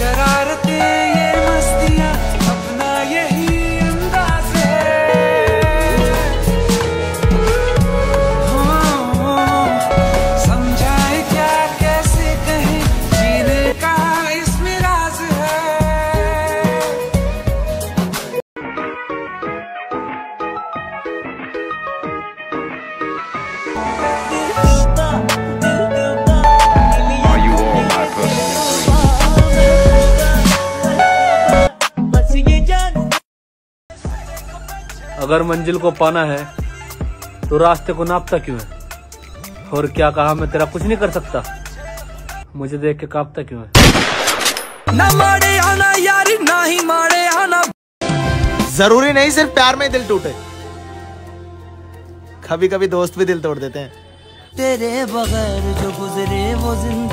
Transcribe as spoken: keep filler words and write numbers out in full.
शरारतें ये मस्तियाँ अपना यही अंदाज है। हाँ, समझाए क्या कैसे कहें जीने का इसमें राज है। अगर मंजिल को पाना है तो रास्ते को नापता क्यों है? और क्या कहा मैं तेरा कुछ नहीं कर सकता? मुझे देख के कांपता क्यों है? ना मारे आना यारी ना ही मारे आना। जरूरी नहीं सिर्फ प्यार में दिल टूटे, कभी कभी दोस्त भी दिल तोड़ देते हैं। तेरे बगैर जो गुजरे वो जिंदगी